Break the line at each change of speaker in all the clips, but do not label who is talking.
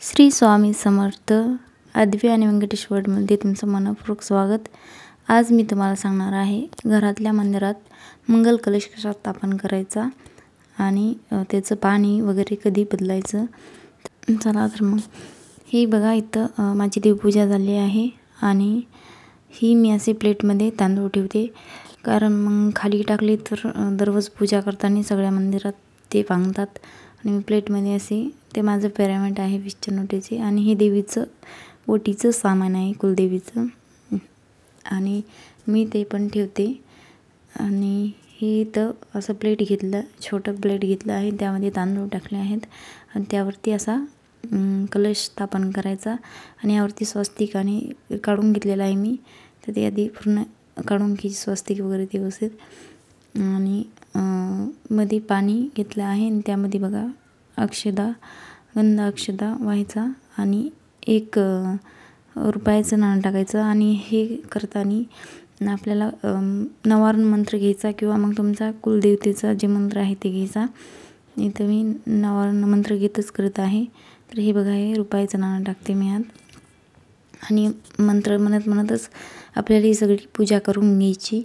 श्री स्वामी समर्थ अद्वै आणि व्यंकटेश्वरमध्ये तुमचं मनपूर्वक स्वागत। आज मी तुम्हाला सांगणार आहे घरातल्या मंदिरात मंगल कलश कसा स्थापन करायचा आणि त्याचं पाणी वगैरे कधी बदलायचं। चला तर मग हे बघा, इथं माझी देवपूजा झाली आहे आणि ही मी असे प्लेटमध्ये तांदूळ ठेवते, कारण मग खाली टाकले तर दररोज पूजा करताना सगळ्या मंदिरात ते पांगतात। आणि मी प्लेटमध्ये असे ते माझं पिरामिड आहे 20 नोटेचे आणि हे देवीचं ओटीचं सामान आहे कुलदेवीचं, आणि मी ते पण ठेवते। आणि हे इथं असं प्लेट घेतलं, छोटं प्लेट घेतलं आहे, त्यामध्ये तांदूळ टाकले आहेत आणि त्यावरती असा कलश स्थापन करायचा आणि यावरती स्वस्तिक आणि काढून घेतलेला आहे मी, तर ते आधी पूर्ण काढून घ्यायची स्वस्तिक वगैरे ते व्यवस्थित। आणि मध्ये पाणी घेतलं आहे आणि त्यामध्ये बघा अक्षदा, गंध अक्षदा व्हायचा आणि एक रुपयाचं नाणं टाकायचं। आणि हे करताना आपल्याला नवारण मंत्र घ्यायचा किंवा मग तुमचा कुलदेवतेचा जे मंत्र आहे ते घ्यायचा। इथं मी नवारण मंत्र घेतच करत आहे। तर हे बघा, हे रुपयाचं नाणं टाकते मी आत आणि मंत्र म्हणतच आपल्याला ही सगळी पूजा करून घ्यायची।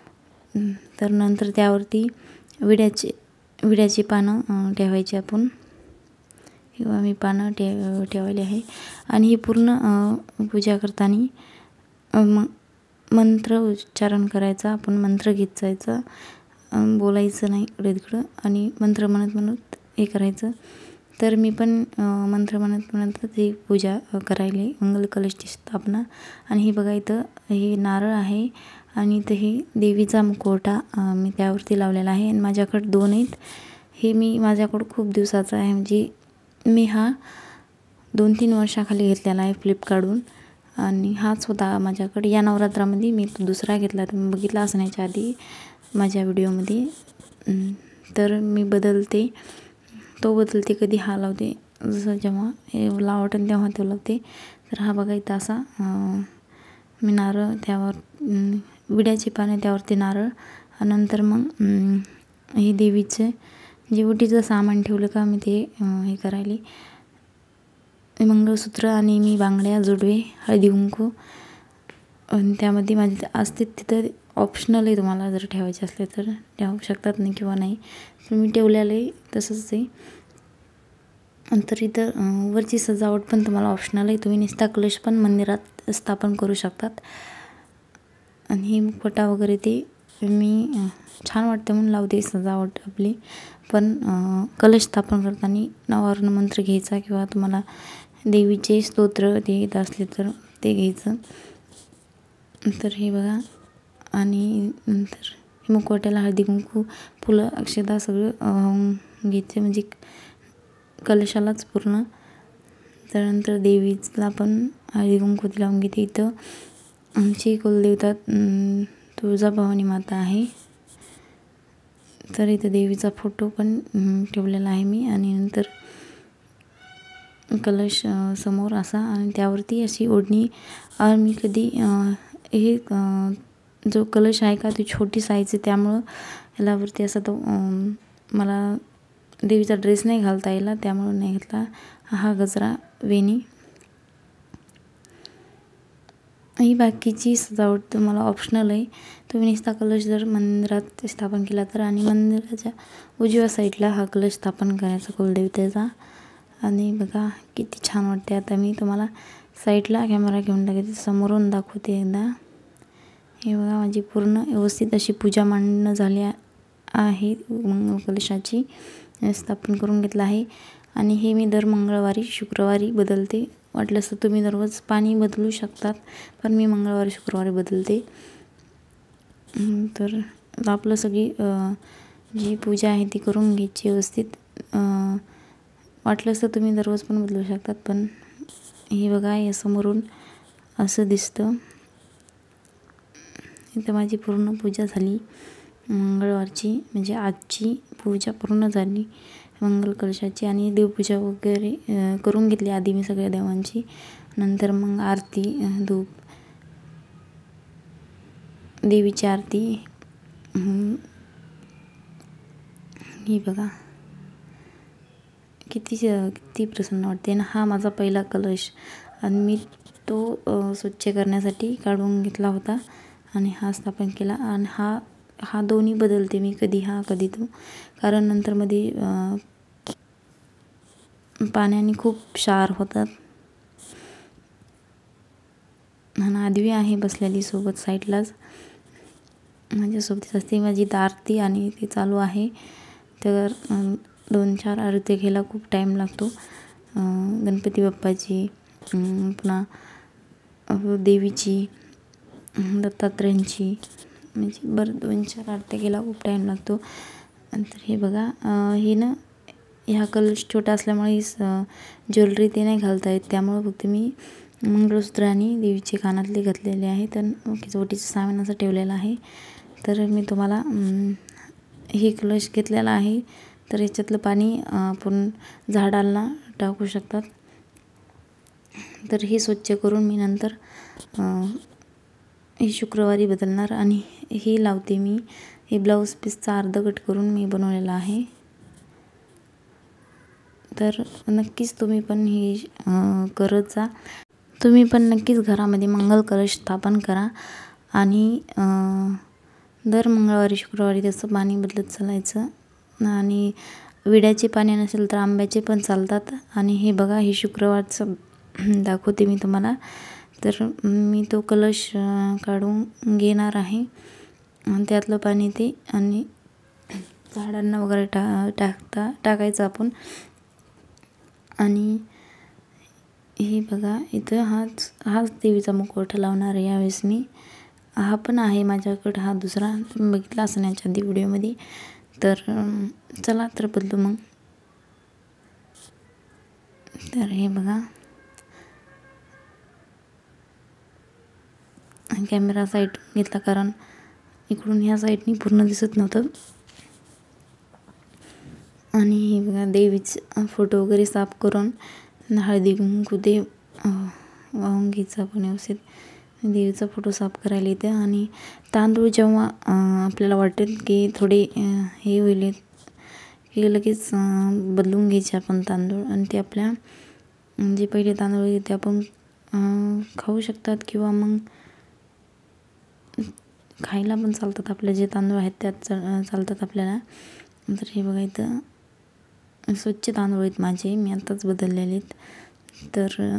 तर नंतर त्यावरती विड्याची पानं ठेवायची आपण, किंवा मी पानं ठेवले आहे। आणि ही पूर्ण पूजा करताना मंत्र उच्चारण करायचा, आपण मंत्र घेत जायचा, बोलायचं नाही इकडे तिकडं, आणि मंत्र म्हणत हे करायचं। तर मी पण मंत्र म्हणत ही पूजा करायली मंगल कलशची स्थापना। आणि हे बघा, इथं हे नारळ आहे आणि इथं हे देवीचा मुखवटा मी त्यावरती लावलेला आहे आणि माझ्याकडे 2 आहेत। हे मी माझ्याकडं खूप दिवसाचा आहे, म्हणजे मी हा 2-3 वर्षाखाली घेतलेला आहे फ्लिपकार्टवरून, आणि हाच होता माझ्याकडे। या नवरात्रामध्ये मी दुसरा घेतला, तुम्ही बघितला असण्याच्या आधी माझ्या व्हिडिओमध्ये। तर मी बदलते कधी हा लावते, जसं जेव्हा हे वाटेल तेव्हा तो लावते। तर हा बघा, इथं असा मी नारळ, त्यावर विड्याची पाने, त्यावरती नारळ, नंतर मग हे देवीचे जे ओटीचं सामान ठेवलं का मी ते हे करायले, मंगळसूत्र आणि मी बांगड्या, जोडवे, हळदी कुंकू, आणि त्यामध्ये माझे असते तिथं ऑप्शनल आहे, तुम्हाला जर ठेवायचे असले तर ठेवू शकतात नाही किंवा नाही, तर मी ठेवलेलं आहे तसंच आहे। नंतर इथं वरची सजावट पण तुम्हाला ऑप्शनल आहे, तुम्ही नुसता कलश पण मंदिरात स्थापन करू शकतात। आणि हे मुखवटा वगैरे ते मी छान वाटतं म्हणून लावते सजावट आपली। पण कलश स्थापन करताना नवारण मंत्र घ्यायचा किंवा तुम्हाला देवीचे स्तोत्र ते येत असले तर ते घ्यायचं। तर हे बघा, आणि नंतर हे मुखवट्याला हळदी कुंकू, फुलं, अक्षदा सगळं घ्यायचे, म्हणजे कलशालाच पूर्ण। त्यानंतर देवीला पण हळदी कुंकू लावून घेते। इथं आमची कुलदेवता तुळजाभवानी माता आहे, तर इथं देवीचा फोटो पण ठेवलेला आहे मी। आणि नंतर कलश समोर असा, आणि त्यावरती अशी ओढणी। मी कधी हे जो कलश आहे का ती छोटी साईज आहे, त्यामुळं यालावरती असा तो मला देवीचा ड्रेस नाही घालता यायला, त्यामुळं नाही घातला। हा गजरा, वेणी, ही बाकीची सजावट तुम्हाला ऑप्शनल आहे, तुम्ही नुसता कलश जर मंदिरात स्थापन केला तर। आणि मंदिराच्या उजव्या साईडला हा कलश स्थापन करायचा कुलदेवतेचा। आणि बघा किती छान वाटते। आता मी तुम्हाला साईडला कॅमेरा घेऊन टाकते, समोरून दाखवते एकदा। हे बघा, माझी पूर्ण व्यवस्थित अशी पूजा मांडणं झाली आहे, मंगल कलशाची स्थापन करून घेतलं आहे। आणि हे मी दर मंगळवारी शुक्रवारी बदलते, वाटलंच तर तुम्ही दररोज पाणी बदलू शकतात, पण मी मंगळवारी शुक्रवारी बदलते। तर आपलं सगळी जी पूजा आहे ती करून घ्यायची व्यवस्थित। वाटलंच तर तुम्ही दररोज पण बदलू शकतात, पण हे बघा, या समोरून असं दिसतं। इथं माझी पूर्ण पूजा झाली मंगळवारची, म्हणजे आजची पूजा पूर्ण झाली मंगल कलशाची। आणि देवपूजा वगैरे करून घेतली आधी मी सगळ्या देवांची, नंतर मग आरती, धूप, देवीची आरती। ही बघा किती प्रसन्न वाटते. आणि हा माझा पहिला कलश आणि मी तो स्वच्छ करण्यासाठी काढून घेतला होता आणि हा स्थापन केला. आणि हा दोन्ही बदलते मी, कधी हा कधी तो, कारण नंतर मध्ये पाण्याने खूप क्षार होतात. आणि आदवी आहे बसलेली सोबत साईडलाच, माझ्यासोबत असते. माझी आरती आणि ते चालू आहे. तर 2-4 आरती घ्यायला खूप टाईम लागतो. गणपती बाप्पाची, पुन्हा देवीची, दत्तात्रयांची, म्हणजे बरं 2-4 आरती घ्यायला खूप टाईम लागतो. नंतर हे बघा, हे ना ह्या कलश छोटा असल्यामुळे ही ज्वेलरी ते नाही घालता येत, त्यामुळे फक्त मी मंगळसूत्र आणि देवीचे कानातले घातलेले आहे. तर ओटीचं सामान असं ठेवलेलं आहे. तर मी तुम्हाला हे कलश घेतलेला आहे. तर याच्यातलं पाणी आपण झाडांना टाकू शकतात. तर हे स्वच्छ करून मी नंतर हे शुक्रवारी बदलणार. आणि हे लावते मी. हे ब्लाऊज पीसचा अर्ध कट करून मी बनवलेला आहे. तर नक्कीच तुम्ही पण हे करत जा. तुम्ही पण नक्कीच घरामध्ये मंगल कलश स्थापन करा. आणि दर मंगळवारी शुक्रवारी त्याचं पाणी बदलत चालायचं. आणि विड्याचे पाणी नसेल तर आंब्याचे पण चालतात. आणि हे बघा, हे शुक्रवारचं दाखवते मी तुम्हाला. तर मी तो कलश काढून घेणार आहे आणि त्यातलं पाणी ते आणि झाडांना वगैरे टाकायचं आपण. आणि हे बघा, इथं हाच देवीचा मुखवटा लावणार आहे यावेळेस मी. हा पण आहे माझ्याकडं, हा दुसरा तुम्ही बघितला असं याच्या आधी व्हिडिओमध्ये. तर चला तर बदलू मग. तर हे बघा, कॅमेरा साईड घेतला कारण इकडून ह्या साईडनी पूर्ण दिसत नव्हतं. आणि हे बघा, देवीचे फोटो वगैरे साफ करून हळदी कुंकू ते वाहून घ्यायचं आपण व्यवस्थित. देवीचा फोटो साफ करायला येते. आणि तांदूळ जेव्हा आपल्याला वाटेल की थोडे हे होईल की लगेच बदलून घ्यायचे आपण तांदूळ. आणि ते आपल्या जे पहिले तांदूळ ते आपण खाऊ शकतात किंवा मग खायला पण चालतात. आपले जे तांदूळ आहेत त्यात चालतात आपल्याला. तर हे बघा, इथं स्वच्छ तांदूळ आहेत माझे, मी आताच बदललेले आहेत. तर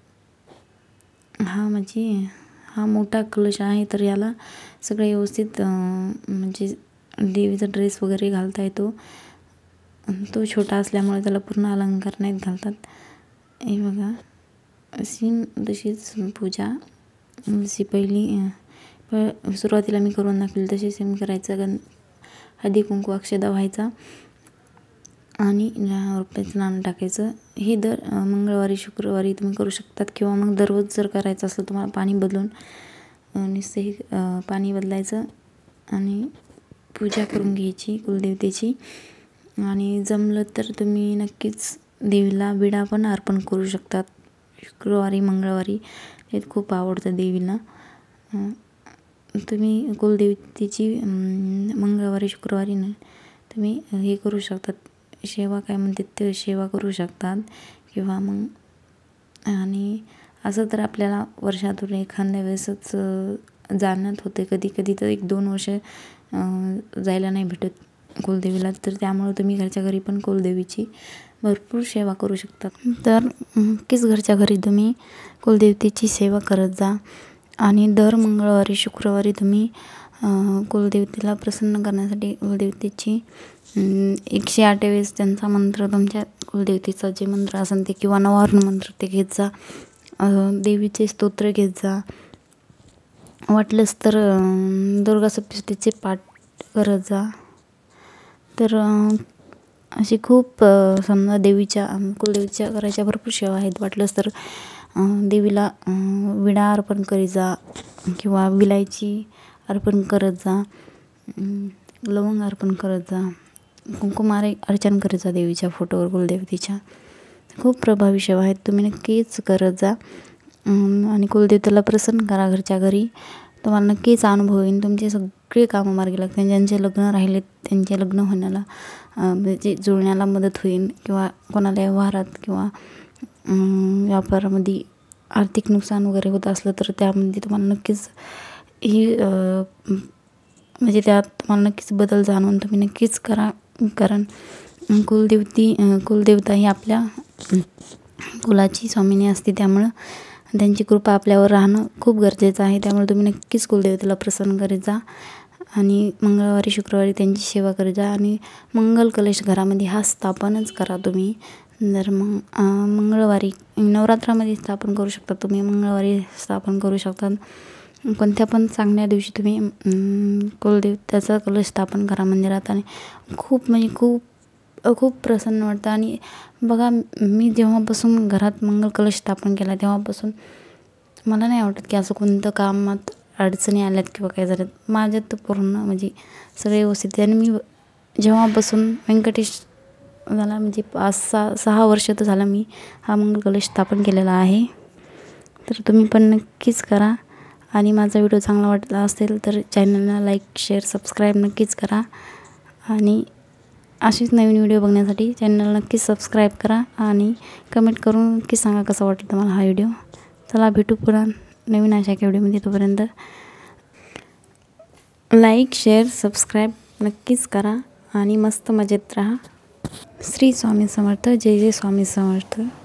हा मोठा कलश आहे. तर याला सगळं व्यवस्थित म्हणजे देवीचा ड्रेस वगैरे घालता येतो. तो छोटा असल्यामुळे त्याला पूर्ण अलंकार नाहीत घालतात. हे बघा, तशीच पूजा जशी सुरुवातीला मी करून दाखवली तशी सेम करायचं. हळदी कुंकू अक्षदा व्हायचा आणि रुपयाचं नाणं टाकायचं. हे दर मंगळवारी शुक्रवारी तुम्ही करू शकतात किंवा मग दररोज जर करायचं असलं तुम्हाला पाणी बदलून नुसतं हे पाणी बदलायचं आणि पूजा करून घ्यायची कुलदेवतेची. आणि जमलं तर तुम्ही नक्कीच देवीला विडा पण अर्पण करू शकतात शुक्रवारी मंगळवारी. हे खूप आवडतं देवीला. तुम्ही कुलदेवतेची मंगळवारी शुक्रवारी ना तुम्ही हे करू शकतात, सेवा काय म्हणतात ते सेवा करू शकतात किंवा मग. आणि असं तर आपल्याला वर्षातून एखाद्या वेळेसच जाणत होते, कधी कधी तर 1-2 वर्ष जायला नाही भेटत कुलदेवीला. तर त्यामुळे तुम्ही घरच्या घरी पण कुलदेवीची भरपूर सेवा करू शकतात. तर नक्कीच घरच्या घरी तुम्ही कुलदेवतेची सेवा करत जा. आणि दर मंगळवारी शुक्रवारी तुम्ही कुलदेवतेला प्रसन्न करण्यासाठी कुलदेवतेची 108 वेळेस त्यांचा मंत्र, तुमच्या कुलदेवतेचा जे मंत्र असेल ते किंवा नवरत्न मंत्र ते घेत जा. देवीचे स्तोत्र घेत जा. वाटलंच तर दुर्गा सप्तशतीचे पाठ करत जा. तर अशी खूप समजा देवीच्या कुलदेवीच्या करायच्या भरपूर सेवा आहेत. वाटलंच तर देवीला विडा अर्पण करीत जा किंवा विलायची अर्पण करत जा, लवंग अर्पण करत जा, कुंकुमारे अर्चन करत जा देवीच्या फोटोवर कुलदेवतेच्या. खूप प्रभावी सेवा आहेत, तुम्ही नक्कीच करत जा. आणि कुलदेवतेला प्रसन्न करा घरच्या घरी. तुम्हाला नक्कीच अनुभव येईल. तुमचे सगळे कामं मार्गी लागतील. ज्यांचे लग्न राहिले त्यांचे लग्न होण्याला म्हणजे जुळण्याला मदत होईल, किंवा कोणाला व्यवहारात किंवा व्यापारामध्ये आर्थिक नुकसान वगैरे होत असलं तर त्यामध्ये तुम्हाला नक्कीच ही म्हणजे त्यात तुम्हाला नक्कीच बदल जाणवून तुम्ही नक्कीच करा. कारण कुलदेवता ही आपल्या कुलाची स्वामिनी असते, त्यामुळं त्यांची कृपा आपल्यावर राहणं खूप गरजेचं आहे. त्यामुळे तुम्ही नक्कीच कुलदेवतेला प्रसन्न करीत जा आणि मंगळवारी शुक्रवारी त्यांची सेवा करीत जा. आणि मंगल कलश घरामध्ये हा स्थापनच करा तुम्ही. जर मंगळवारी नवरात्रामध्ये स्थापन करू शकता तुम्ही, मंगळवारी स्थापन करू शकता. कोणत्या पण चांगल्या दिवशी तुम्ही कुलदेवतेचा कलश स्थापन करा मंदिरात. आणि खूप म्हणजे खूप प्रसन्न वाटतं. आणि बघा, मी जेव्हापासून घरात मंगल कलश स्थापन केला तेव्हापासून मला नाही वाटत की असं कोणतं कामात अडचणी आल्यात किंवा काय झालं. माझ्यात तर पूर्ण म्हणजे सगळे व्यवस्थित आहे. आणि मी जेव्हापासून व्यंकटेश झाला म्हणजे 5-6 वर्ष तर झालं मी हा मंगल कलश स्थापन केलेला आहे. तर तुम्ही पण नक्कीच करा. आणि माझा व्हिडिओ चांगला वाटला असेल तर चॅनलला लाईक, शेअर, सबस्क्राईब नक्कीच करा. आणि अशीच नवीन व्हिडिओ बघण्यासाठी चॅनलला नक्कीच सबस्क्राईब करा आणि कमेंट करून नक्की सांगा कसा वाटला तुम्हाला हा व्हिडिओ. चला भेटू पुन्हा नवीन अशा व्हिडिओमध्ये. तोपर्यंत लाईक, शेअर, सबस्क्राईब नक्कीच करा आणि मस्त मजेत राहा. श्री स्वामी समर्थ. जय जय स्वामी समर्थ.